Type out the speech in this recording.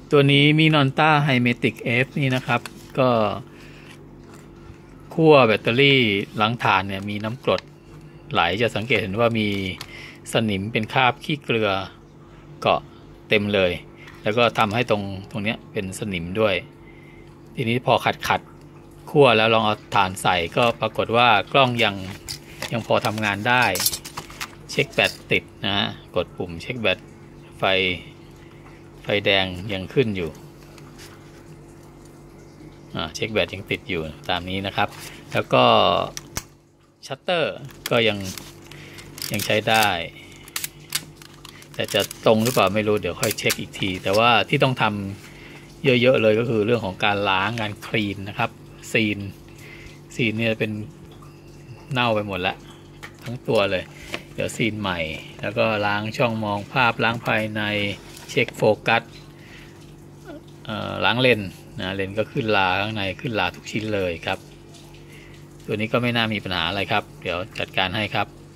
ตัวนี้มีนอนต้าไฮเมติกเอฟนี่นะครับก็ขั้วแบตเตอรี่หลังฐานเนี่ยมีน้ำกรดไหลจะสังเกตเห็นว่ามีสนิมเป็นคราบขี้เกลือเกาะเต็มเลยแล้วก็ทำให้ตรงนี้เป็นสนิมด้วยทีนี้พอขัดขั้วแล้วลองเอาฐานใส่ก็ปรากฏว่ากล้องยังพอทำงานได้เช็คแบตติดนะฮะกดปุ่มเช็คแบตไฟแดงยังขึ้นอยู่เช็คแบตยังติดอยู่ตามนี้นะครับแล้วก็ชัตเตอร์ก็ยังใช้ได้แต่จะตรงหรือเปล่าไม่รู้เดี๋ยวค่อยเช็คอีกทีแต่ว่าที่ต้องทำเยอะๆเลยก็คือเรื่องของการล้างการคลีนนะครับซีนเนี่ยเป็นเน่าไปหมดแล้วทั้งตัวเลยเดี๋ยวซีนใหม่แล้วก็ล้างช่องมองภาพล้างภายในเช็คโฟกัสล้างเลนนะเลนก็ขึ้นลาข้างในขึ้นลาทุกชิ้นเลยครับตัวนี้ก็ไม่น่ามีปัญหาอะไรครับเดี๋ยวจัดการให้ครับ